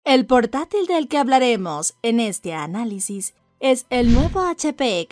El portátil del que hablaremos en este análisis es el nuevo HP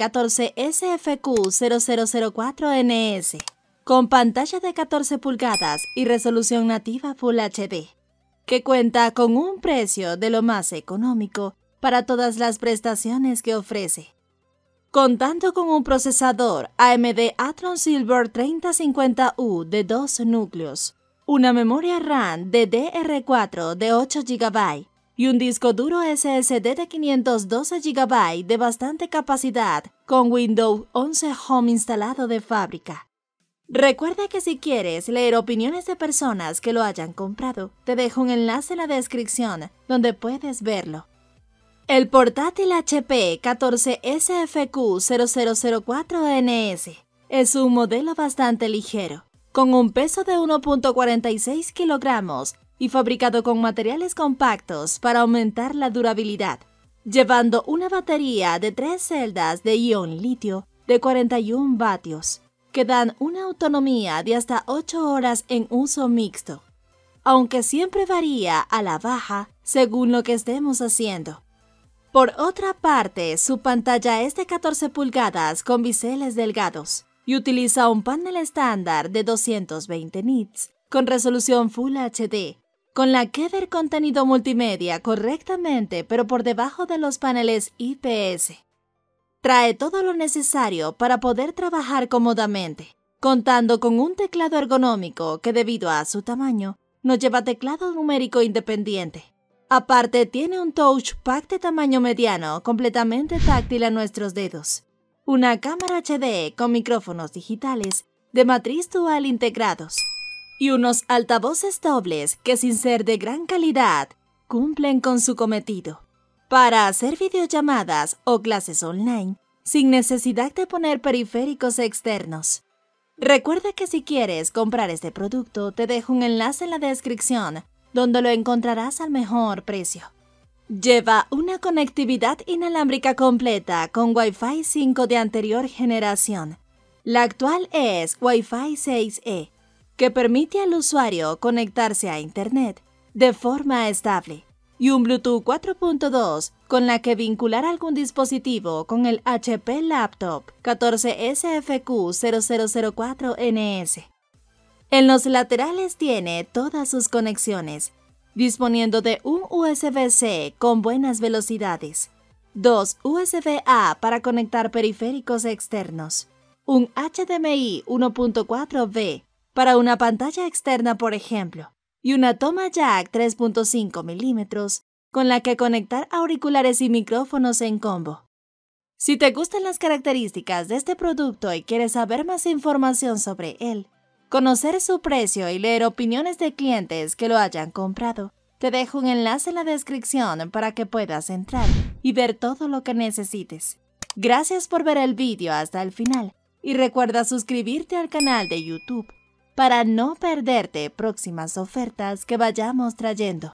14SFQ0004NS, con pantalla de 14 pulgadas y resolución nativa Full HD, que cuenta con un precio de lo más económico para todas las prestaciones que ofrece. Contando con un procesador AMD Athlon Silver 3050U de 2 núcleos, una memoria RAM de DDR4 de 8 GB y un disco duro SSD de 512 GB de bastante capacidad con Windows 11 Home instalado de fábrica. Recuerda que si quieres leer opiniones de personas que lo hayan comprado, te dejo un enlace en la descripción donde puedes verlo. El portátil HP 14SFQ0004NS es un modelo bastante ligero, con un peso de 1.46 kilogramos y fabricado con materiales compactos para aumentar la durabilidad, llevando una batería de 3 celdas de ion litio de 41 vatios, que dan una autonomía de hasta 8 horas en uso mixto, aunque siempre varía a la baja según lo que estemos haciendo. Por otra parte, su pantalla es de 14 pulgadas con biseles delgados y utiliza un panel estándar de 220 nits con resolución Full HD, con la que ver contenido multimedia correctamente pero por debajo de los paneles IPS. Trae todo lo necesario para poder trabajar cómodamente, contando con un teclado ergonómico que debido a su tamaño no lleva teclado numérico independiente. Aparte, tiene un touchpad de tamaño mediano completamente táctil a nuestros dedos, una cámara HD con micrófonos digitales de matriz dual integrados y unos altavoces dobles que, sin ser de gran calidad, cumplen con su cometido para hacer videollamadas o clases online sin necesidad de poner periféricos externos. Recuerda que si quieres comprar este producto, te dejo un enlace en la descripción donde lo encontrarás al mejor precio. Lleva una conectividad inalámbrica completa con Wi-Fi 5 de anterior generación. La actual es Wi-Fi 6E, que permite al usuario conectarse a Internet de forma estable, y un Bluetooth 4.2 con la que vincular algún dispositivo con el HP Laptop 14SFQ0004NS. En los laterales tiene todas sus conexiones, disponiendo de un USB-C con buenas velocidades, 2 USB-A para conectar periféricos externos, un HDMI 1.4V para una pantalla externa, por ejemplo, y una toma jack 3.5 milímetros con la que conectar auriculares y micrófonos en combo. Si te gustan las características de este producto y quieres saber más información sobre él, conocer su precio y leer opiniones de clientes que lo hayan comprado, te dejo un enlace en la descripción para que puedas entrar y ver todo lo que necesites. Gracias por ver el vídeo hasta el final y recuerda suscribirte al canal de YouTube para no perderte próximas ofertas que vayamos trayendo.